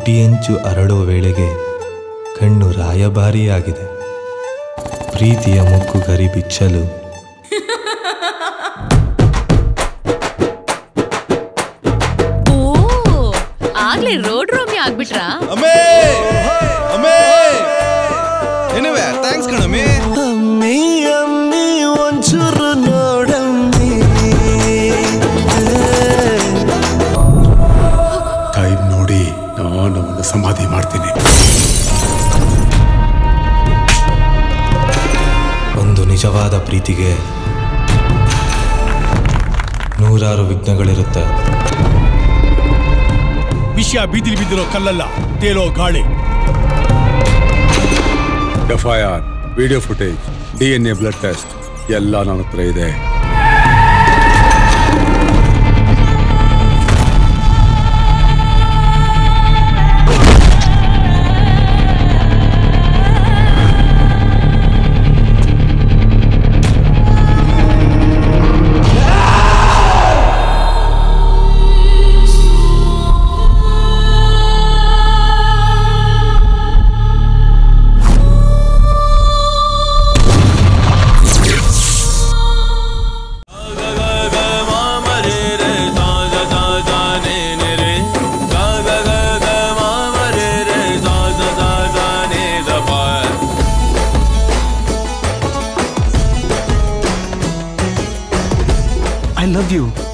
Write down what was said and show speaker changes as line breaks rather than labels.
ತುಟಿಯಂಚು ಅರಳುವ ವೇಳೆಗೆ ಕಣ್ಣು ರಾಯಭಾರಿಯಾಗಿದೆ. ಪ್ರೀತಿಯ ಮುಕ್ಕು ಗರಿ ಬಿಚ್ಚಲು
ಆಗ್ಲೇ ರೋಡ್ ರೋಮಿ ಆಗ್ಬಿಟ್ರಾ?
ಎನಿವೆ ಥ್ಯಾಂಕ್ಸ್ ಕಣಮ್ಮಿ.
ಅಮ್ಮಿ ಅಮ್ಮಿ ಒಂಚೂರು ನೋಡಮ್ಮಿ.
ಟೈಮ್ ನೋಡಿ ನಾನು ಅವನ್ನ ಸಮಾಧಿ ಮಾಡ್ತೀನಿ.
ಒಂದು ನಿಜವಾದ ಪ್ರೀತಿಗೆ ನೂರಾರು ವಿಘ್ನಗಳಿರುತ್ತೆ.
ವಿಷಯ ಬೀದಿಲಿ ಬಿದ್ದಿರೋ ಕಲ್ಲಲ್ಲ, ತೇಲೋ ಗಾಳಿ.
FIR, video footage, DNA blood test ಎಲ್ಲ ನನ್ನ ಹತ್ರ ಇದೆ.
I love you.